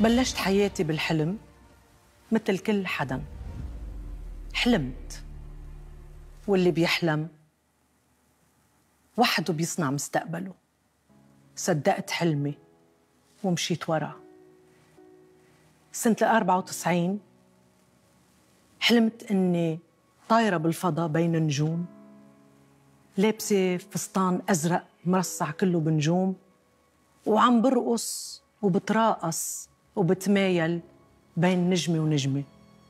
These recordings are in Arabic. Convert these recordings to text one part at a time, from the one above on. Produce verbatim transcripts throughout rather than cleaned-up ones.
بلشت حياتي بالحلم مثل كل حدا. حلمت، واللي بيحلم وحده بيصنع مستقبله. صدقت حلمي ومشيت وراه. سنة الأربعة وتسعين حلمت إني طايرة بالفضاء بين نجوم، لابسة فستان أزرق مرصع كله بنجوم، وعم برقص وبتراقص وبتمايل بين نجمة ونجمة.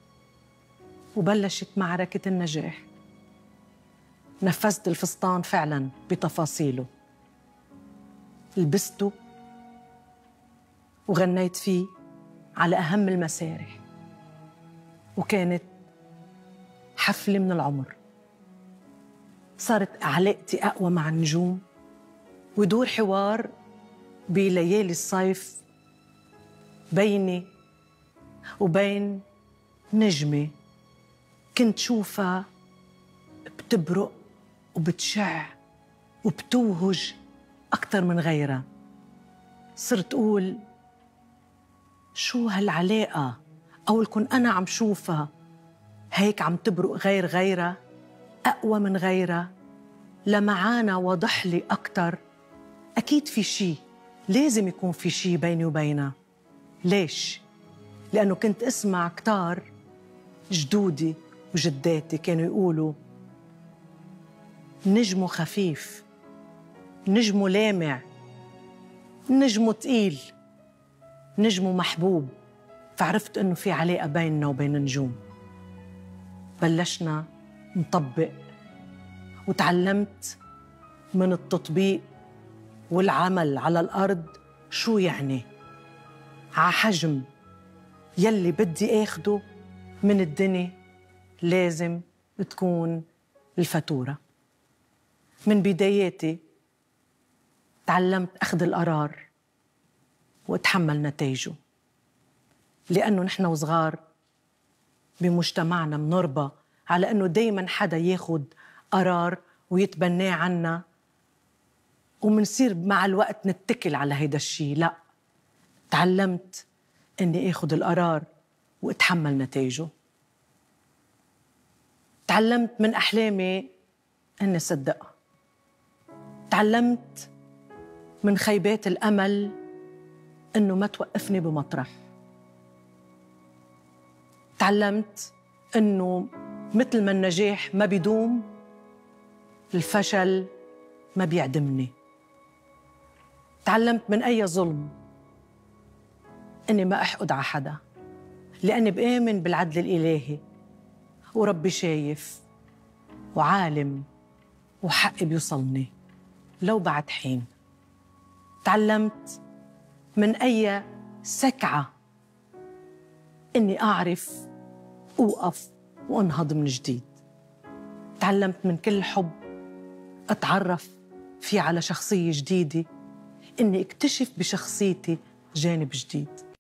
وبلشت معركة النجاح. نفذت الفستان فعلاً بتفاصيله، لبسته وغنيت فيه على أهم المسارح، وكانت حفلة من العمر. صارت علاقتي أقوى مع النجوم، ودور حوار بليالي الصيف بيني وبين نجمة كنت شوفها بتبرق وبتشع وبتوهج أكثر من غيرها. صرت أقول شو هالعلاقة؟ أول كن أنا عم شوفها هيك عم تبرق غير غيرها، أقوى من غيرها، لمعانا واضح لي أكتر. أكيد في شي، لازم يكون في شي بيني وبينها. ليش؟ لأنه كنت أسمع كتار جدودي وجداتي كانوا يقولوا نجمه خفيف، نجمه لامع، نجمه تقيل، نجمه محبوب. فعرفت إنه في علاقة بيننا وبين النجوم. بلشنا نطبق، وتعلمت من التطبيق والعمل على الأرض شو يعني ع حجم يلي بدي آخده من الدنيا لازم تكون الفاتورة. من بداياتي تعلمت أخذ القرار وأتحمل نتائجه، لأنه نحن وصغار بمجتمعنا منربى على أنه دايماً حدا ياخد قرار ويتبناه عنا، ومنصير مع الوقت نتكل على هيدا الشيء. لا، تعلمت أني أخذ القرار وأتحمل نتائجه. تعلمت من أحلامي أني صدقها. تعلمت من خيبات الأمل أنه ما توقفني بمطرح. تعلمت أنه مثل ما النجاح ما بيدوم، الفشل ما بيعدمني. تعلمت من أي ظلم أني ما أحقد على حدا، لأني بآمن بالعدل الإلهي، وربي شايف وعالم، وحقي بيوصلني لو بعد حين. تعلمت من أي سكعة إني أعرف أوقف وأنهض من جديد. تعلمت من كل حب أتعرف فيه على شخصية جديدة إني اكتشف بشخصيتي جانب جديد.